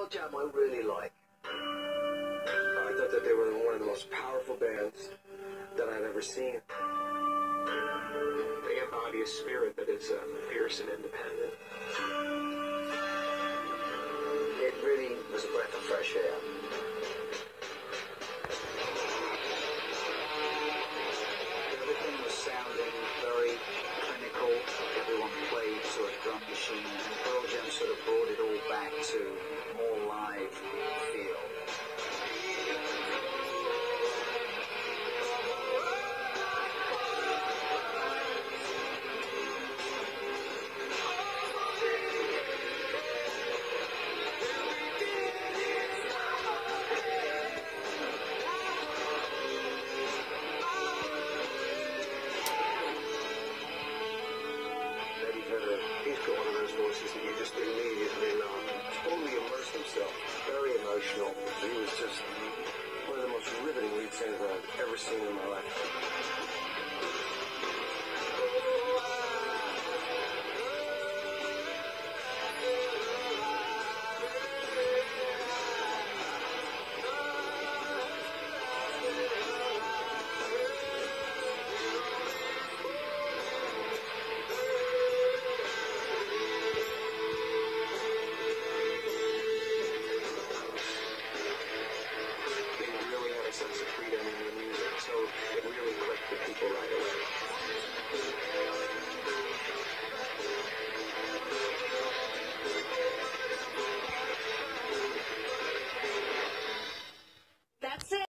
Jam I really like. I thought that they were one of the most powerful bands that I've ever seen. They embody a spirit that is fierce and independent. It really was a breath of fresh air.